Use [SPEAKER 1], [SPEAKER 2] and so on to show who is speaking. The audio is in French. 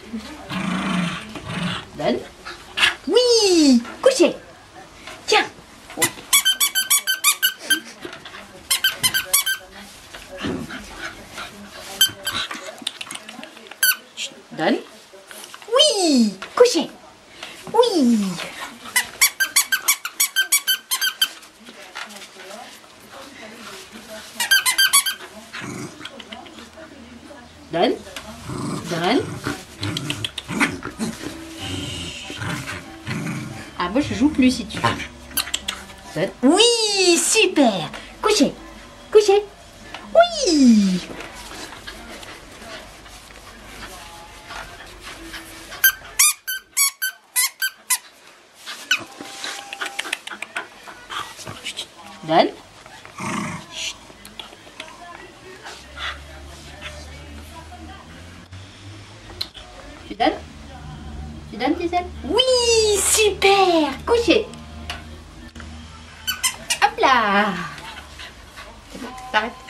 [SPEAKER 1] Donne. Oui, coucher. Tiens. Chut, donne. Oui, coucher. Oui. Donne. Donne. Ah, moi je joue plus si tu veux. Donne. Oui, super. Coucher. Coucher. Oui. Chut. Donne. Chut. Tu donnes? Tu donnes tes ailes? Oui, super. Coucher. Hop là. C'est bon, t'arrêtes.